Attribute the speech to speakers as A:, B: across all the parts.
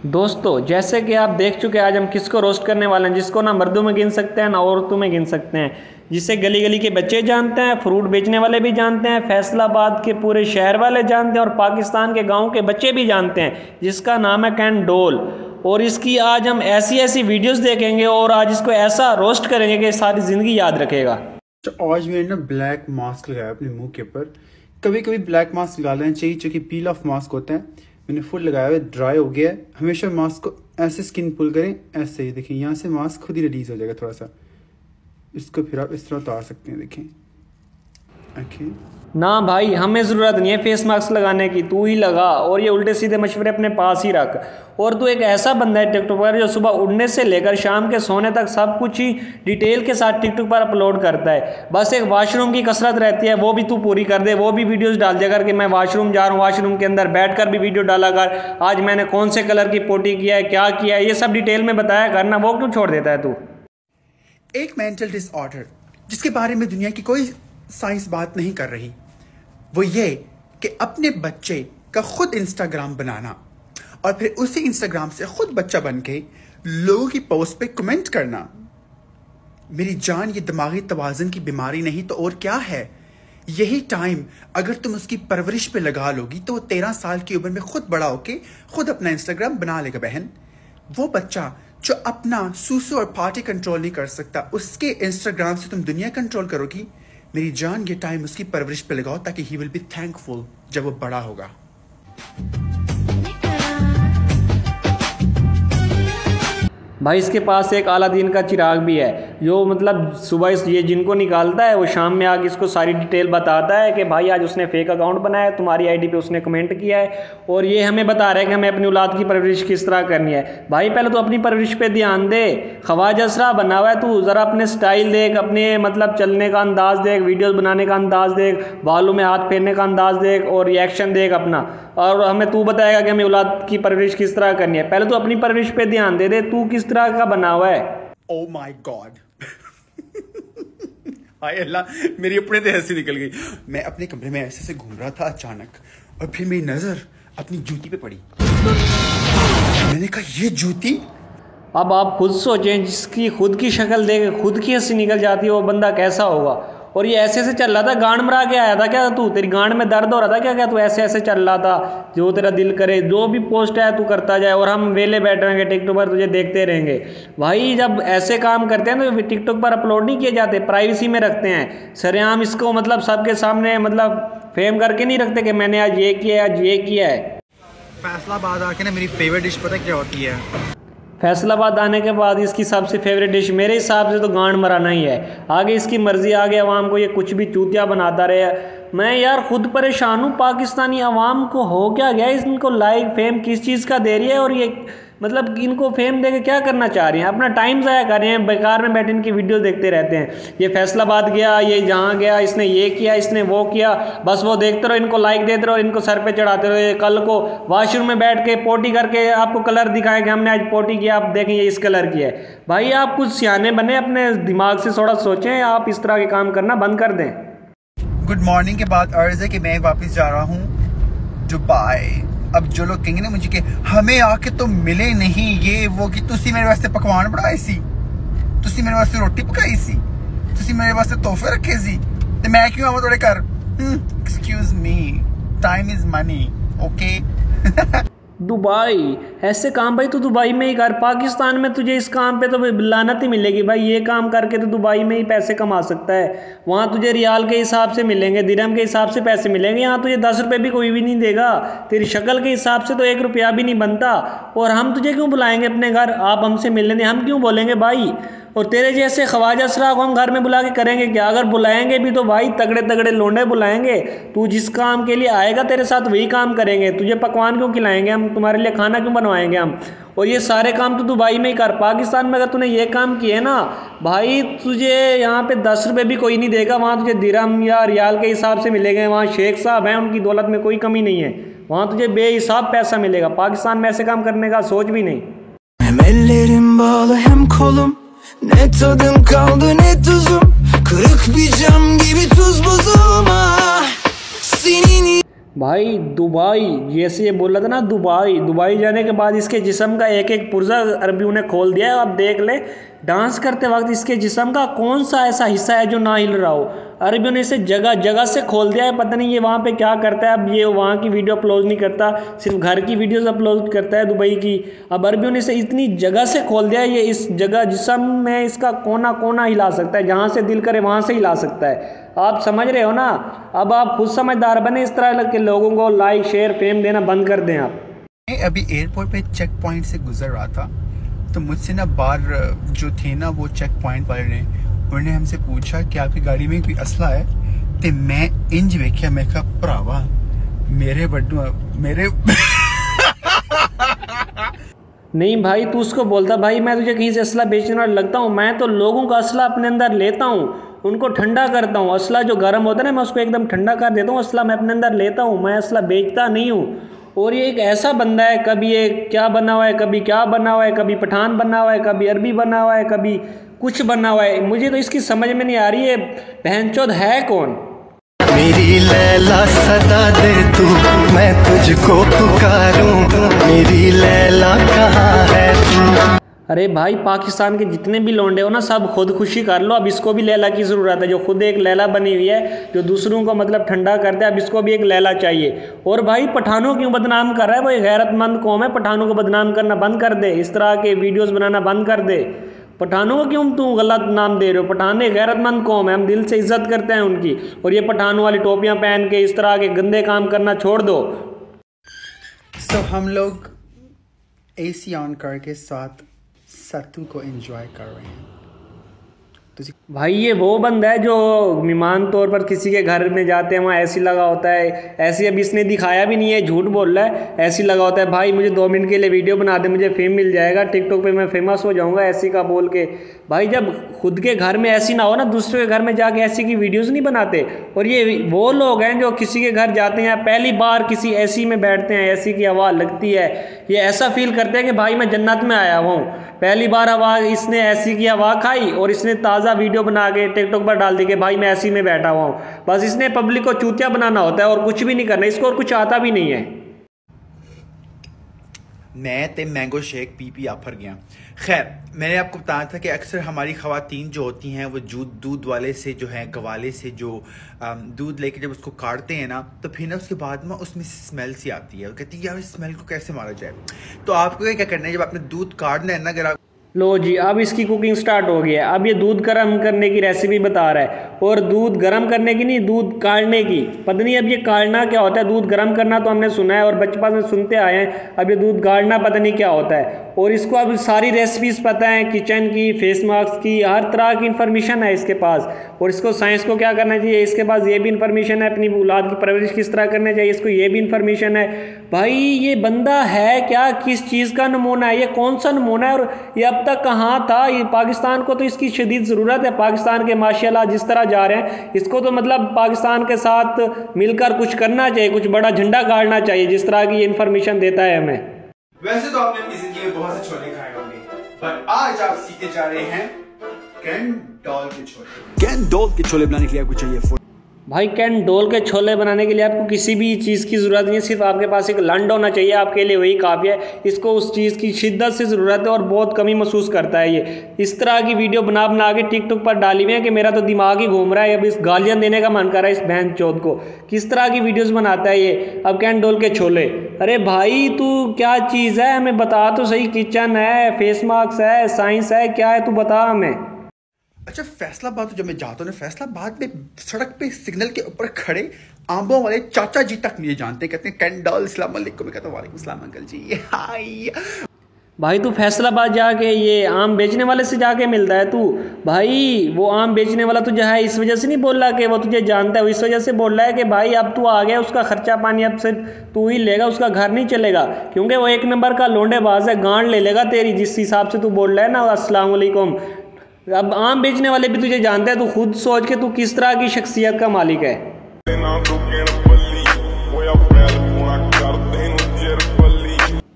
A: दोस्तों जैसे कि आप देख चुके हैं, आज हम किसको रोस्ट करने वाले हैं, जिसको ना मर्दों में गिन सकते हैं ना औरतों में गिन सकते हैं, जिसे गली गली के बच्चे जानते हैं, फ्रूट बेचने वाले भी जानते हैं, फैसलाबाद के पूरे शहर वाले जानते हैं और पाकिस्तान के गांव के बच्चे भी जानते हैं, जिसका नाम है कैन डोल। और इसकी आज हम ऐसी ऐसी वीडियोस देखेंगे और आज इसको ऐसा रोस्ट करेंगे कि सारी ज़िंदगी याद रखेगा।
B: तो आज मैंने ना ब्लैक मास्क लगाया अपने मुंह के ऊपर। कभी कभी ब्लैक मास्क लगा लेना चाहिए, जो कि पील ऑफ मास्क होता है। मैंने फुल लगाया हुआ, ड्राई हो गया है। हमेशा मास्क को ऐसे स्किन पुल करें, ऐसे ही देखिए, यहाँ से मास्क खुद ही रिलीज हो जाएगा थोड़ा सा। इसको फिर आप इस तरह उतार सकते हैं, देखें। ओके
A: ना भाई, हमें ज़रूरत नहीं है फेस मास्क लगाने की, तू ही लगा और ये उल्टे सीधे मशवरे अपने पास ही रख। और तू एक ऐसा बंदा है टिकटॉक पर जो सुबह उठने से लेकर शाम के सोने तक सब कुछ ही डिटेल के साथ टिकटॉक पर अपलोड करता है। बस एक वाशरूम की कसरत रहती है, वो भी तू पूरी कर दे। वो भी वीडियोस डाल दिया कर कि मैं वाशरूम जा रहा हूँ, वाशरूम के अंदर बैठकर भी वीडियो डाला कर, आज मैंने कौन से कलर की पोटी किया है, क्या किया है, ये सब डिटेल में बताया करना। वो क्यों छोड़ देता है तू?
B: एक मेंटल डिसऑर्डर जिसके बारे में दुनिया की कोई साइंस बात नहीं कर रही, वो ये कि अपने बच्चे का खुद इंस्टाग्राम बनाना और फिर उसी इंस्टाग्राम से खुद बच्चा बन के लोगों की पोस्ट पे कमेंट करना। मेरी जान, ये दिमागी तवाज़ुन की बीमारी नहीं तो और क्या है। यही टाइम अगर तुम उसकी परवरिश पे लगा लोगी तो वो 13 साल की उम्र में खुद बड़ा होके खुद अपना इंस्टाग्राम बना लेगा। बहन, वो बच्चा जो अपना सूसू और पार्टी कंट्रोल नहीं कर सकता, उसके इंस्टाग्राम से तुम दुनिया कंट्रोल करोगी। मेरी जान, ये टाइम उसकी परवरिश पे लगाओ ताकि ही विल बी थैंकफुल जब वो बड़ा होगा।
A: भाई इसके पास एक अलादीन का चिराग भी है, जो मतलब सुबह ये जिनको निकालता है वो शाम में आके इसको सारी डिटेल बताता है कि भाई आज उसने फेक अकाउंट बनाया है, तुम्हारी आईडी पे उसने कमेंट किया है, और ये हमें बता रहा है कि हमें अपनी औलाद की परवरिश किस तरह करनी है। भाई पहले तो अपनी परवरिश पे ध्यान दे। ख्वाजा असरा बना हुआ है तू, ज़रा अपने स्टाइल देख, अपने मतलब चलने का अंदाज़ देख, वीडियोज़ बनाने का अंदाज़ देख, बालों में हाथ फेरने का अंदाज़ देख और रिएक्शन देख अपना, और हमें तू बताएगा कि हमें औलाद की परवरिश किस तरह करनी है। पहले तो अपनी परवरिश पे ध्यान दे दे, तू किस तरह का बना हुआ है।
B: ओह माय गॉड, हाय अल्लाह, मेरी अपने से हंसी निकल गई। मैं अपने कमरे में ऐसे घूम रहा था अचानक, और फिर मेरी नजर अपनी जूती पे पड़ी। मैंने कहा, ये जूती।
A: अब आप खुद सोचें, जिसकी खुद की शक्ल देख खुद की हंसी निकल जाती है, वो बंदा कैसा होगा। और ये ऐसे ऐसे चल रहा था, गांड मरा के आया था क्या तू? तेरी गांड में दर्द हो रहा था क्या? क्या तू ऐसे ऐसे चल रहा था? जो तेरा दिल करे, जो भी पोस्ट है तू करता जाए, और हम वेले बैठ रहेंगे टिकटॉक पर तुझे देखते रहेंगे। भाई जब ऐसे काम करते हैं तो टिकटॉक पर अपलोड नहीं किए जाते, प्राइवेसी में रखते हैं सरेआम इसको, मतलब सबके सामने मतलब फेम करके नहीं रखते कि मैंने आज ये किया है, आज ये किया है।
B: फैसलाबाद आके ना मेरी फेवरेट डिश पता क्या होती है?
A: फैसलाबाद आने के बाद इसकी सबसे फेवरेट डिश मेरे हिसाब से तो गांड मराना ही है। आगे इसकी मर्जी, आगे अवाम को ये कुछ भी चूतिया बनाता रहे। मैं यार खुद परेशान हूँ, पाकिस्तानी अवाम को हो क्या गया? इनको लाइक फेम किस चीज़ का दे रही है, और ये मतलब इनको फेम देके क्या करना चाह रही हैं? अपना टाइम ज़ाया कर रहे हैं, बेकार में बैठे इनकी वीडियो देखते रहते हैं। ये फैसलाबाद गया, ये जहाँ गया, इसने ये किया, इसने वो किया, बस वो देखते रहो, इनको लाइक देते रहो, इनको सर पे चढ़ाते रहो। ये कल को वॉशरूम में बैठ के पोटी करके आपको कलर दिखाएं कि हमने आज पोटी किया, आप देखें ये इस कलर की है। भाई आप कुछ सियाने बने, अपने दिमाग से थोड़ा सोचें, आप इस तरह के काम करना बंद कर दें।
B: गुड मॉर्निंग के बाद अर्ज है कि मैं वापस जा रहा हूँ दुबई। अब जो लोग कहेंगे ना मुझे कि हमें आके तो मिले नहीं ये वो, कि तुसी मेरे वास्ते पकवान बनाए सी, तुसी मेरे वास्ते रोटी पकाई सी, तुसी मेरे वास्ते तोहफे रखे सी, ते मैं क्यों आवां थोड़े घर? Excuse me, time is money, okay.
A: Dubai ऐसे काम भाई तो दुबई में ही कर, पाकिस्तान में तुझे इस काम पे तो लानत ही मिलेगी भाई। ये काम करके तो दुबई में ही पैसे कमा सकता है, वहाँ तुझे रियाल के हिसाब से मिलेंगे, दिरहम के हिसाब से पैसे मिलेंगे। यहाँ तुझे 10 रुपये भी कोई भी नहीं देगा, तेरी शक्ल के हिसाब से तो 1 रुपया भी नहीं बनता। और हम तुझे क्यों बुलाएंगे अपने घर? आप हमसे मिलने दें, हम क्यों बोलेंगे भाई? और तेरे जैसे ख्वाजा असरा को हम घर में बुला के करेंगे क्या? अगर बुलाएंगे भी तो भाई तगड़े तगड़े लोंडे बुलाएंगे। तू जिस काम के लिए आएगा तेरे साथ वही काम करेंगे। तुझे पकवान क्यों खिलाएंगे हम? तुम्हारे लिए खाना क्यों बनवाएंगे हम? और ये सारे काम तो दुबई में ही कर। पाकिस्तान में अगर तूने ये काम किए ना भाई, तुझे यहाँ पे 10 रुपये भी कोई नहीं देगा, वहाँ तुझे दिरहम या रियाल के हिसाब से मिलेंगे। वहाँ शेख साहब हैं, उनकी दौलत में कोई कमी नहीं है, वहाँ तुझे बेहिसाब पैसा मिलेगा। पाकिस्तान में ऐसे काम करने का सोच भी नहीं।
C: Ne tadım kaldı ne tuzum, kırık bir cam gibi tuz buzum. Senin
A: भाई दुबई, जैसे ये बोल रहा था ना दुबई जाने के बाद इसके जिस्म का एक एक पुर्जा अरबियों ने खोल दिया है। अब देख ले डांस करते वक्त इसके जिस्म का कौन सा ऐसा हिस्सा है जो ना हिल रहा हो। अरबियों ने इसे जगह जगह से खोल दिया है, पता नहीं ये वहाँ पे क्या करता है। अब ये वहाँ की वीडियो अपलोड नहीं करता, सिर्फ घर की वीडियोस अपलोड करता है दुबई की। अब अरबियों ने इसे इतनी जगह से खोल दिया है, ये इस जगह जिस्म में इसका कोना कोना हिला सकता है, जहाँ से दिल करे वहाँ से हिला सकता है। आप समझ रहे हो ना। अब आप खुद समझदार बने, इस तरह के लोगों को लाइक शेयर फेम देना बंद कर दें आप।
B: मैं अभी एयरपोर्ट पे चेक पॉइंट से गुजर रहा था, तो मुझसे ना बाहर जो थे ना वो चेक पॉइंट वाले ने, उन्होंने हमसे पूछा कि आपकी गाड़ी में कोई असला है। तो मैं इंज वेख्या, मैं कहा भरावा मेरे बड्डू मेरे
A: नहीं भाई, तू उसको बोलता भाई मैं तुझे कहीं से असला बेचने वाला लगता हूँ। मैं तो लोगों का असला अपने अंदर लेता हूँ, उनको ठंडा करता हूँ। असला जो गर्म होता है ना, मैं उसको एकदम ठंडा कर देता हूँ। असला मैं अपने अंदर लेता हूँ, मैं असला बेचता नहीं हूँ। और ये एक ऐसा बंदा है, कभी ये क्या बना हुआ है, कभी क्या बना हुआ है, कभी पठान बना हुआ है, कभी अरबी बना हुआ है, कभी कुछ बना हुआ है। मुझे तो इसकी समझ में नहीं आ रही है बहनचोद है कौन।
C: मेरी लैला सदा दे तू, मैं तुझको पुकारूं, मेरी लैला कहाँ है तू।
A: अरे भाई पाकिस्तान के जितने भी लौंडे हो ना, सब खुद खुशी कर लो। अब इसको भी लैला की ज़रूरत है, जो खुद एक लैला बनी हुई है, जो दूसरों को मतलब ठंडा करता है। अब इसको भी एक लैला चाहिए। और भाई पठानों क्यों बदनाम कर रहा है? वो एक गैरतमंद कौम है, पठानों को बदनाम करना बंद कर दे, इस तरह के वीडियोज़ बनाना बंद कर दे। पठानों को क्यों तू गलत नाम दे रहे हो? पठान एक गैरतमंद कौम है, हम दिल से इज्जत करते हैं उनकी। और ये पठानों वाली टोपियाँ पहन के इस तरह के गंदे काम करना छोड़ दो।
B: हम लोग AC ऑन करके साथ सत्तू को एंजॉय कर रहे हैं।
A: भाई ये वो बंदा है जो मेहमान तौर पर किसी के घर में जाते हैं, वहाँ ऐसी लगा होता है। ऐसी अब इसने दिखाया भी नहीं है, झूठ बोल रहा है। ऐसी लगा होता है भाई मुझे 2 मिनट के लिए वीडियो बना दे, मुझे फेम मिल जाएगा, टिकटॉक पे मैं फेमस हो जाऊंगा, ऐसी का बोल के। भाई जब खुद के घर में ऐसी ना हो ना, दूसरे के घर में जाके ऐसी की वीडियोज़ नहीं बनाते। और ये वो लोग हैं जो किसी के घर जाते हैं, पहली बार किसी ऐसी में बैठते हैं, ऐसी की हवा लगती है, ये ऐसा फील करते हैं कि भाई मैं जन्नत में आया हूँ। पहली बार हवा इसने ऐसी की हवा खाई और इसने ताज़ा वीडियो बना के टिकटॉक पर डाल दी कि भाई मैं ऐसी में बैठा हुआ हूँ। बस इसने पब्लिक को चूतिया बनाना होता है और कुछ भी नहीं करना, इसको और कुछ आता भी नहीं है।
B: मैं ते मैंगो शेक पी आफर गया। खैर मैंने आपको बताया था कि अक्सर हमारी ख़वातीन जो होती हैं वो दूध वाले से जो है गवाले से जो दूध लेके जब उसको काटते हैं ना, तो फिर ना उसके बाद में उसमें स्मेल सी आती है। वो कहती है यार इस स्मेल को कैसे मारा जाए। तो आपको क्या करना है, जब आपने दूध काटना है ना, अगर आप
A: लो जी अब इसकी कुकिंग स्टार्ट हो गई है। अब ये दूध गर्म करने की रेसिपी बता रहा है, और दूध गर्म करने की नहीं, दूध काटने की। पता नहीं अब ये काटना क्या होता है। दूध गर्म करना तो हमने सुना है और बचपन से सुनते आए हैं, अब ये दूध काटना पता नहीं क्या होता है। और इसको अब सारी रेसिपीज़ पता है, किचन की, फेस मास्क की, हर तरह की इन्फॉर्मेशन है इसके पास। और इसको साइंस को क्या करना चाहिए, इसके पास ये भी इन्फॉर्मेशन है, अपनी औलाद की परवरिश किस तरह करनी चाहिए, इसको ये भी इन्फॉर्मेशन है। भाई ये बंदा है क्या, किस चीज़ का नमूना है, ये कौन सा नमूना है, और ये अब तक कहाँ था। ये पाकिस्तान को तो इसकी शदीद ज़रूरत है। पाकिस्तान के माशाल्लाह जिस तरह जा रहे हैं, इसको तो मतलब पाकिस्तान के साथ मिलकर कुछ करना चाहिए, कुछ बड़ा झंडा गाड़ना चाहिए, जिस तरह की ये इन्फॉर्मेशन देता है हमें।
B: वैसे तो आपने अपनी जिंदगी में बहुत से छोले खाए होंगे, पर आज आप सीखने जा रहे हैं कैन डॉल के छोले।
D: कैन डॉल के छोले बनाने के लिए आपको चाहिए
A: भाई कैन डोल के छोले बनाने के लिए आपको किसी भी चीज़ की ज़रूरत नहीं है, सिर्फ आपके पास एक लंड होना चाहिए, आपके लिए वही काफ़ी है। इसको उस चीज़ की शिद्दत से ज़रूरत है और बहुत कमी महसूस करता है ये। इस तरह की वीडियो बना बना के टिकटॉक पर डाली हुई है कि मेरा तो दिमाग ही घूम रहा है। अब इस गालियाँ देने का मन कर रहा है इस बहन चौथ को। किस तरह की वीडियोज़ बनाता है ये। अब कैन डोल के छोले, अरे भाई तू क्या चीज़ है, हमें बता तो सही। किचन है, फेस मास्क है, साइंस है, क्या है तू बता हमें।
B: अच्छा फैसलाबाद जब मैं जाता हूँ, फैसलाबाद में सड़क पे सिग्नल के ऊपर खड़े आंबों वाले चाचा जी तक मुझे जानते हैं, कहते हैं कैन डॉल अस्सलाम वालेकुम। मैं कहता हूँ वालेकुम सलाम अंकल जी। हाय
A: भाई तू फैसलाबाद जाके ये आम बेचने वाले से जाके मिलता है तू। भाई वो आम बेचने वाला तुझे है इस वजह से नहीं बोल रहा कि वो तुझे जानता है, वो इस वजह से बोल रहा है कि भाई अब तू आ गया, उसका खर्चा पानी अब सिर्फ तू ही लेगा, उसका घर नहीं चलेगा, क्योंकि वो एक नंबर का लोंडेबाज है, गांड ले लेगा तेरी, जिस हिसाब से तू बोल रहा है ना अस्सलाम वालेकुम। अब आम बेचने वाले भी तुझे जानते हैं, तू खुद सोच के तू किस तरह की शख्सियत का मालिक है।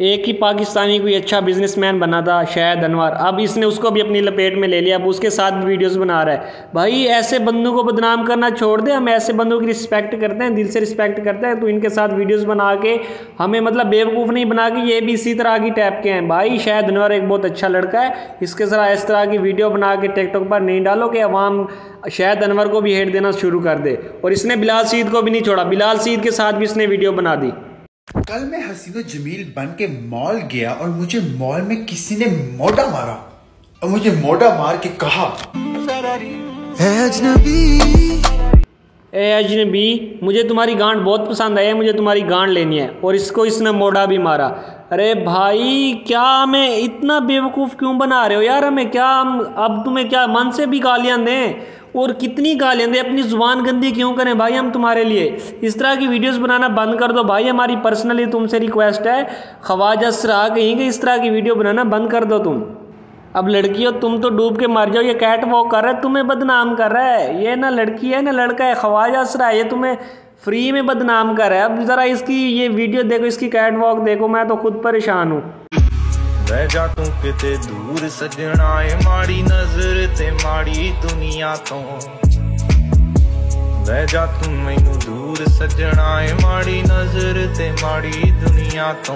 A: एक ही पाकिस्तानी कोई अच्छा बिजनेसमैन बना था शायद अनवर, अब इसने उसको भी अपनी लपेट में ले लिया, अब उसके साथ भी वीडियोस बना रहा है। भाई ऐसे बंदों को बदनाम करना छोड़ दे, हम ऐसे बंदों की रिस्पेक्ट करते हैं, दिल से रिस्पेक्ट करते हैं। तो इनके साथ वीडियोस बना के हमें मतलब बेवकूफ़ नहीं बना के, ये भी इसी तरह की टाइप के हैं। भाई शायद अनवर एक बहुत अच्छा लड़का है, इसके साथ इस तरह की वीडियो बना के टिकटॉक पर नहीं डालो कि अवाम शायद अनवर को भी हेट देना शुरू कर दे। और इसने बिलाल सईद को भी नहीं छोड़ा, बिलाल सईद के साथ भी इसने वीडियो बना दी।
B: कल मैं हसीनो जमील बन के मॉल गया और मुझे मॉल में किसी ने मोड़ा मारा और मुझे मोड़ा मार के कहा,
A: ए अजनबी मुझे तुम्हारी गांड बहुत पसंद आई है, मुझे तुम्हारी गांड लेनी है। और इसको इसने मोड़ा भी मारा। अरे भाई क्या हमें इतना बेवकूफ़ क्यों बना रहे हो यार, हमें क्या हम अब तुम्हें क्या मन से भी गालियाँ दें और कितनी गालियाँ दें, अपनी ज़ुबान गंदी क्यों करें भाई हम तुम्हारे लिए। इस तरह की वीडियोस बनाना बंद कर दो भाई, हमारी पर्सनली तुमसे रिक्वेस्ट है। ख्वाजा असरा कहीं कि इस तरह की वीडियो बनाना बंद कर दो तुम। अब लड़की हो तुम तो डूब के मर जाओ, ये कैट वॉक कर रहा है तुम्हें बदनाम कर रहा है, ये ना लड़की है ना लड़का है, ख्वाजा असरा है, ये तुम्हें फ्री में बदनाम कर रहा है। अब ज़रा इसकी ये वीडियो देखो, इसकी कैट वॉक देखो, मैं तो खुद परेशान हूँ।
E: रह जा तू किते दूर सजना ए माड़ी नजर ते माड़ी दुनिया तो, रह जा तू मैनू दूर सजना ए माड़ी नजर ते माड़ी दुनिया तो,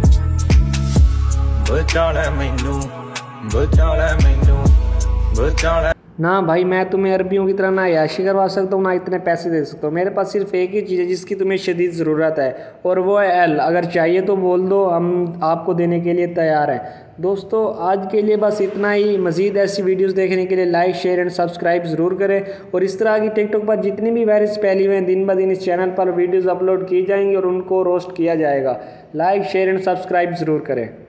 E: बचा ले मैनू बचा ले मैनू बचा ले।
A: ना भाई मैं तुम्हें अरबियों की तरह ना याशी करवा सकता हूँ, ना इतने पैसे दे सकता हूँ। मेरे पास सिर्फ एक ही चीज़ है जिसकी तुम्हें शदीद ज़रूरत है और वो है एल। अगर चाहिए तो बोल दो, हम आपको देने के लिए तैयार हैं। दोस्तों आज के लिए बस इतना ही। मज़ीद ऐसी वीडियोस देखने के लिए लाइक शेयर एंड सब्सक्राइब ज़रूर करें। और इस तरह की टिकटॉक पर जितनी भी वायरस फैली हुए हैं दिन ब दिन इस चैनल पर वीडियोज़ अपलोड की जाएंगी और उनको रोस्ट किया जाएगा। लाइक शेयर एंड सब्सक्राइब ज़रूर करें।